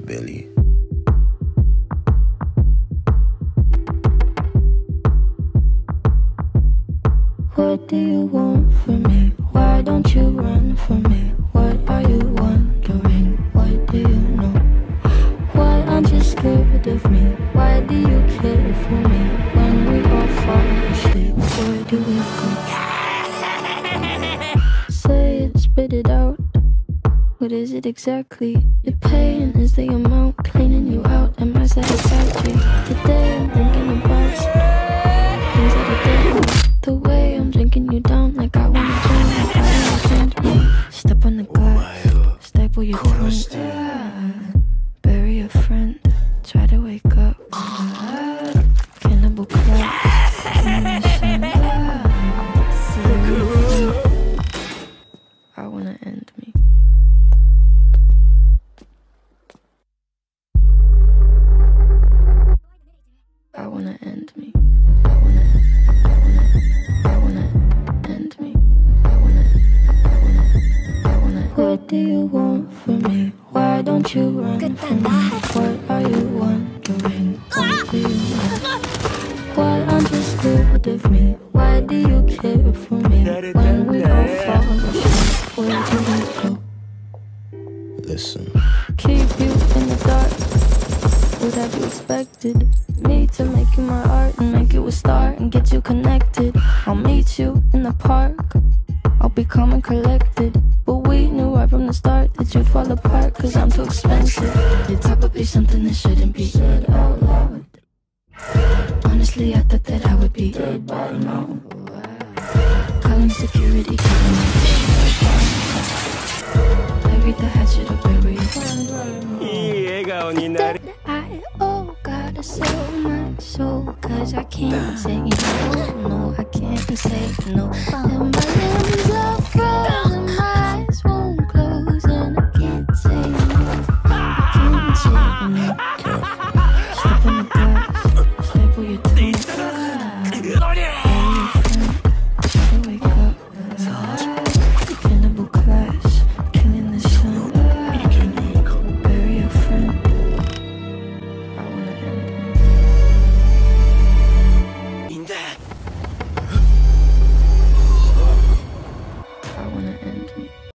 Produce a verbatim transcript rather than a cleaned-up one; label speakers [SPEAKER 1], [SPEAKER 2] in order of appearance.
[SPEAKER 1] Billy.
[SPEAKER 2] What do you want from me? Why don't you run from me? What are you wondering? What do you know? Why aren't you scared of me? Why do you care for me? When we all fall asleep, where do we go? Say it, spit it out. What is it exactly? Your pain is the amount cleaning you out. Am I satisfactory? Today I'm thinking about things that I did. The way I'm drinking you down, like I wanna drink, like I wanna drink you. Step on the glass, staple your tongue. Bury a friend, try to wake up. Cannibal clap, I wanna end me. I wanna end me. I wanna, I wanna, I wanna end me. I wanna, I wanna, I wanna. What do you want from me? Why don't you run from me? What are you wondering? What do you know? Why aren't you scared of me? Why do you care for me? When we all fall asleep, where do we go?
[SPEAKER 1] Listen.
[SPEAKER 2] Keep you in the dark. What have you expected? Me to make you my art and make you a star and get you connected. I'll meet you in the park. I'll be calm and collected. But we knew right from the start that you'd fall apart, cause I'm too expensive. You're probably something that shouldn't be said out loud. Honestly, I thought that I would be dead by now. Calling security, calling me the shit. Bury the hatchet or bury it. I oh got so much soul, cause I can't say no, no, I can't say no. There